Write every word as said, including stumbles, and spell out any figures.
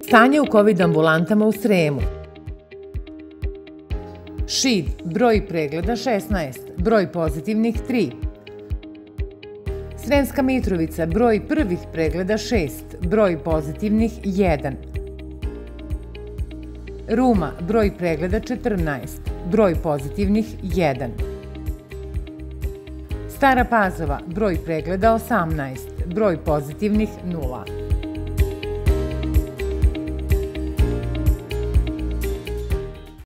Stanje u kovid ambulantama u Sremu. Šid, broj pregleda šesnaest, broj pozitivnih tri. Sremska Mitrovica, broj prvih pregleda šest, broj pozitivnih jedan. Ruma, broj pregleda četrnaest, broj pozitivnih jedan. Stara Pazova, broj pregleda osamnaest, broj pozitivnih nula.